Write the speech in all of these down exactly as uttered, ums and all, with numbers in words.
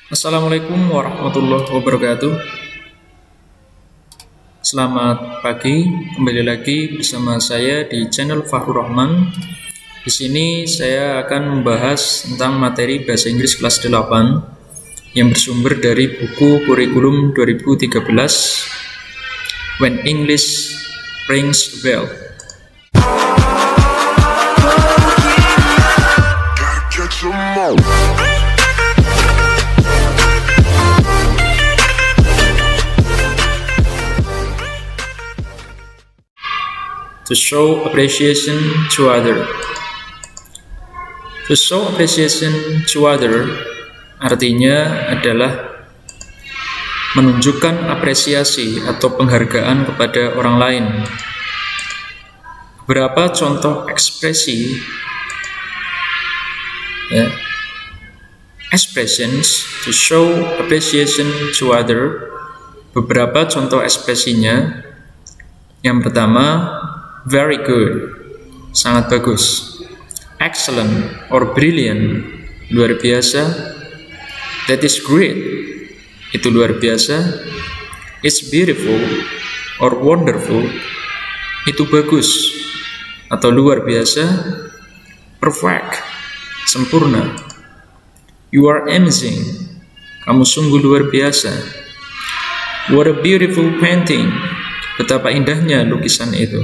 Assalamualaikum warahmatullahi wabarakatuh. Selamat pagi, kembali lagi bersama saya di channel Fahrur Rahman. Di sini saya akan membahas tentang materi bahasa Inggris kelas delapan yang bersumber dari buku kurikulum dua ribu tiga belas When English Rings a Bell. To show appreciation to other. To show appreciation to other artinya adalah menunjukkan apresiasi atau penghargaan kepada orang lain. Beberapa contoh ekspresi ya, expressions to show appreciation to other. Beberapa contoh ekspresinya. Yang pertama, very good, sangat bagus. Excellent or brilliant, luar biasa. That is great, itu luar biasa. It's beautiful or wonderful, itu bagus atau luar biasa. Perfect, sempurna. You are amazing, kamu sungguh luar biasa. What a beautiful painting, betapa indahnya lukisan itu.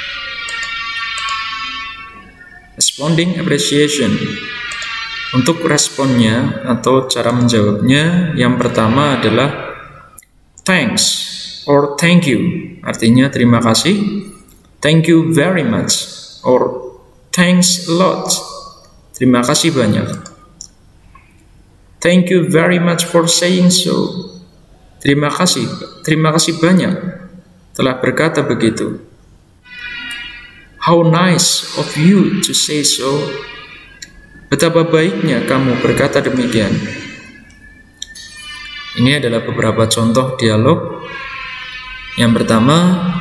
Responding appreciation. Untuk responnya atau cara menjawabnya, yang pertama adalah thanks or thank you, artinya terima kasih. Thank you very much or thanks a lot, terima kasih banyak. Thank you very much for saying so, terima kasih, terima kasih banyak telah berkata begitu. How nice of you to say so. Betapa baiknya kamu berkata demikian. Ini adalah beberapa contoh dialog. Yang pertama,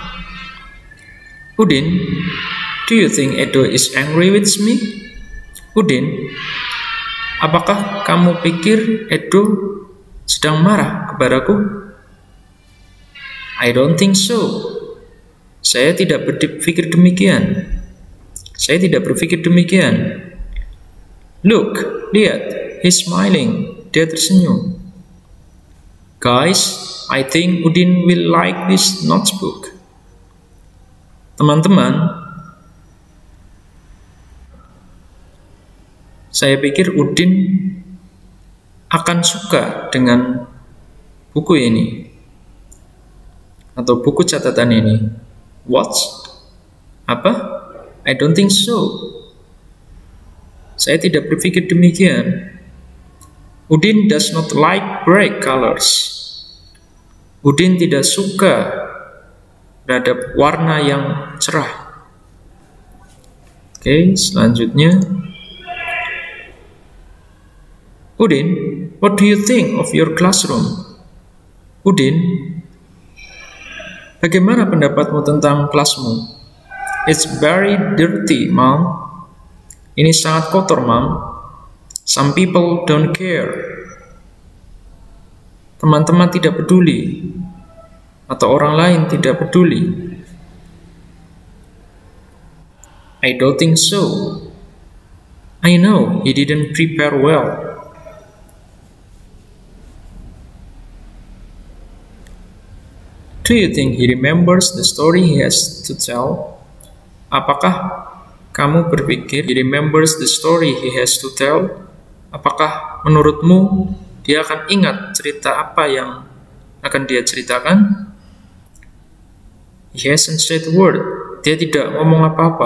Udin, do you think Edo is angry with me? Udin, apakah kamu pikir Edo sedang marah kepadaku? I don't think so. Saya tidak berpikir demikian. Saya tidak berpikir demikian. Look, lihat, he's smiling. Dia tersenyum. Guys, I think Udin will like this notebook. Teman-teman, saya pikir Udin akan suka dengan buku ini atau buku catatan ini. What? Apa? I don't think so. Saya tidak berpikir demikian. Udin does not like bright colors. Udin tidak suka terhadap warna yang cerah. Oke, okay, selanjutnya. Udin, what do you think of your classroom? Udin, bagaimana pendapatmu tentang kelasmu? It's very dirty, Mom. Ini sangat kotor, Mom. Some people don't care. Teman-teman tidak peduli. Atau orang lain tidak peduli. I don't think so. I know he didn't prepare well. Do you think he remembers the story he has to tell? Apakah kamu berpikir he remembers the story he has to tell? Apakah menurutmu dia akan ingat cerita apa yang akan dia ceritakan? He hasn't said a word. Dia tidak ngomong apa-apa.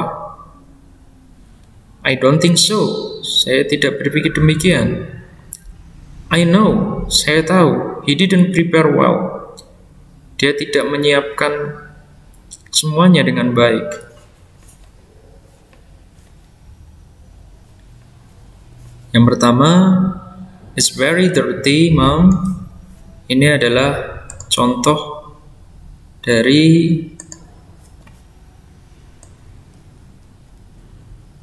I don't think so. Saya tidak berpikir demikian. I know. Saya tahu. He didn't prepare well. Dia tidak menyiapkan semuanya dengan baik. Yang pertama, it's very dirty, Mom. Ini adalah contoh dari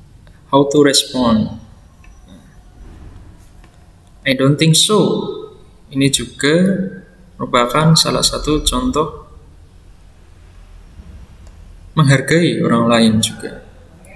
how to respond. I don't think so. Ini juga merupakan salah satu contoh menghargai orang lain juga.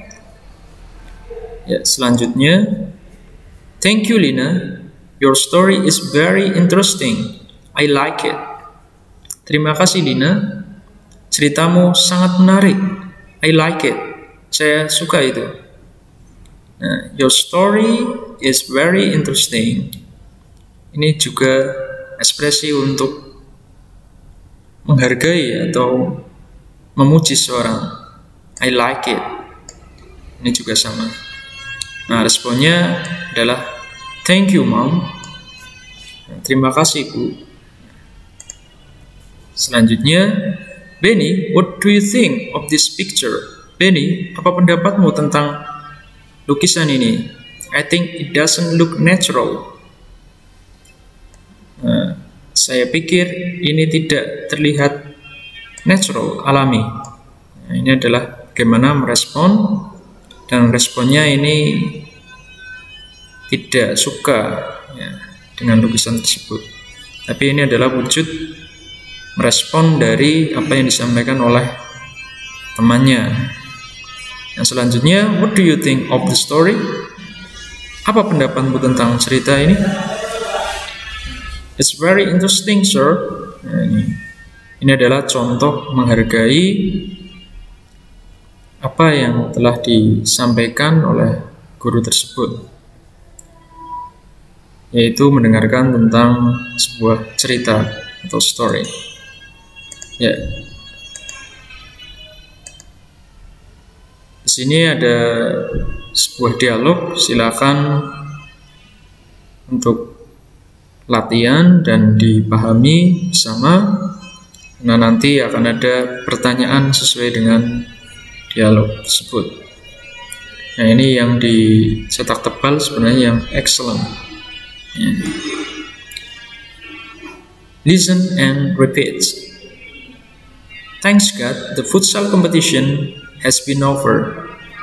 Ya, selanjutnya, thank you Lina, your story is very interesting. I like it. Terima kasih Lina, ceritamu sangat menarik. I like it. Saya suka itu. Nah, your story is very interesting. Ini juga ekspresi untuk menghargai atau memuji seorang. I like it. Ini juga sama. Nah, responnya adalah thank you mom. Terima kasih bu. Selanjutnya, Benny, what do you think of this picture? Benny, apa pendapatmu tentang lukisan ini? I think it doesn't look natural. Nah, saya pikir ini tidak terlihat natural, alami. Nah, ini adalah bagaimana merespon, dan responnya ini tidak suka ya, dengan lukisan tersebut. Tapi ini adalah wujud merespon dari apa yang disampaikan oleh temannya. Yang selanjutnya, what do you think of the story? Apa pendapatmu tentang cerita ini? It's very interesting, sir. Nah, ini. ini adalah contoh menghargai apa yang telah disampaikan oleh guru tersebut, yaitu mendengarkan tentang sebuah cerita atau story. Ya. Di sini ada sebuah dialog, silakan untuk latihan dan dipahami bersama. Nah, nanti akan ada pertanyaan sesuai dengan dialog tersebut. Nah, ini yang dicetak tebal sebenarnya yang excellent. Ya. Listen and repeat. Thanks God, the futsal competition has been over.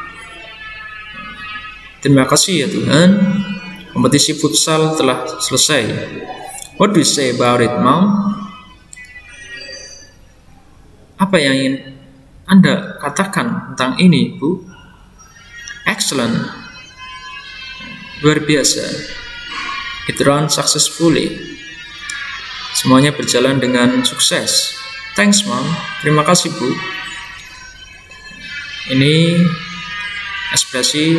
Terima kasih ya Tuhan, kompetisi futsal telah selesai. What do you say about it, Mom? Apa yang ingin Anda katakan tentang ini, Bu? Excellent. Luar biasa. It ran successfully. Semuanya berjalan dengan sukses. Thanks, Mom. Terima kasih, Bu. Ini ekspresi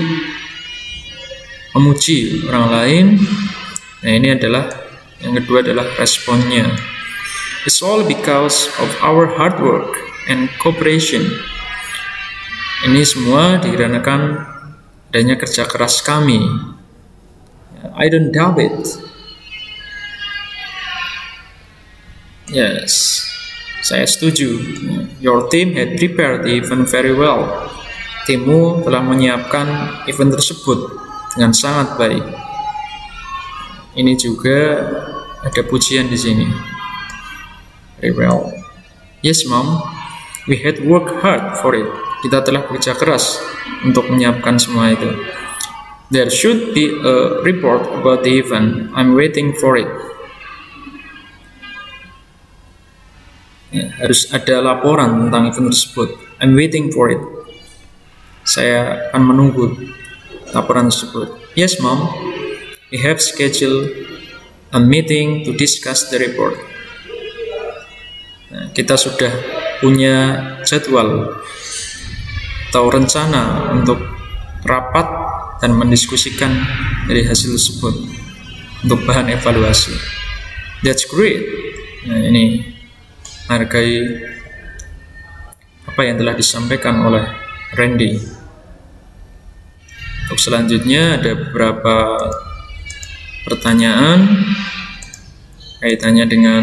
memuji orang lain. Nah, ini adalah yang kedua adalah responnya. It's all because of our hard work and cooperation. Ini semua dikarenakan adanya kerja keras kami. I don't doubt it. Yes, saya setuju. Your team had prepared the event very well. Timmu telah menyiapkan event tersebut dengan sangat baik. Ini juga ada pujian di sini. Very well. Yes, Mom. We had worked hard for it. Kita telah bekerja keras untuk menyiapkan semua itu. There should be a report about the event. I'm waiting for it. Ya, harus ada laporan tentang event tersebut. I'm waiting for it. Saya akan menunggu laporan tersebut. Yes, Mom. We have scheduled a meeting to discuss the report. Nah, kita sudah punya jadwal atau rencana untuk rapat dan mendiskusikan dari hasil tersebut untuk bahan evaluasi. That's great. Nah, ini hargai apa yang telah disampaikan oleh Randy. Untuk selanjutnya ada beberapa pertanyaan kaitannya dengan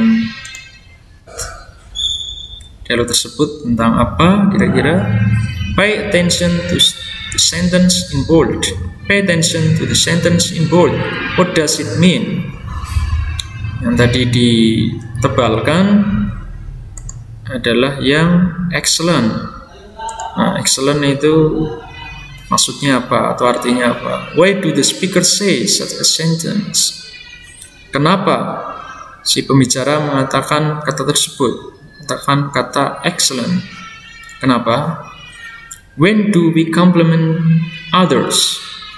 dialog tersebut tentang apa kira-kira. Pay attention to the sentence in bold. Pay attention to the sentence in bold. What does it mean? Yang tadi ditebalkan adalah yang excellent. Nah, excellent itu maksudnya apa atau artinya apa? Why do the speaker say such a sentence? Kenapa si pembicara mengatakan kata tersebut, mengatakan kata excellent. Kenapa? When do we compliment others?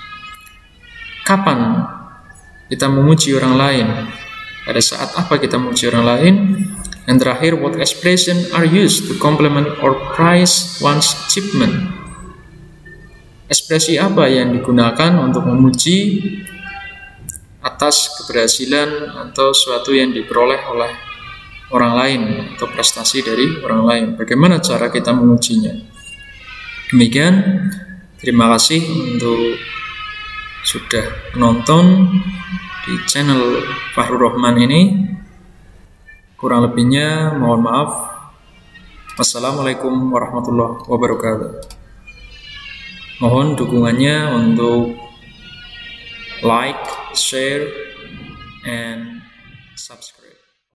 Kapan kita memuji orang lain? Pada saat apa kita memuji orang lain? Yang terakhir, what expression are used to compliment or praise one's achievement? Ekspresi apa yang digunakan untuk memuji atas keberhasilan atau sesuatu yang diperoleh oleh orang lain atau prestasi dari orang lain? Bagaimana cara kita memujinya? Demikian, terima kasih untuk sudah menonton di channel Fahrur Rahman ini. Kurang lebihnya mohon maaf. Wassalamualaikum warahmatullahi wabarakatuh. Mohon dukungannya untuk like, share, and subscribe.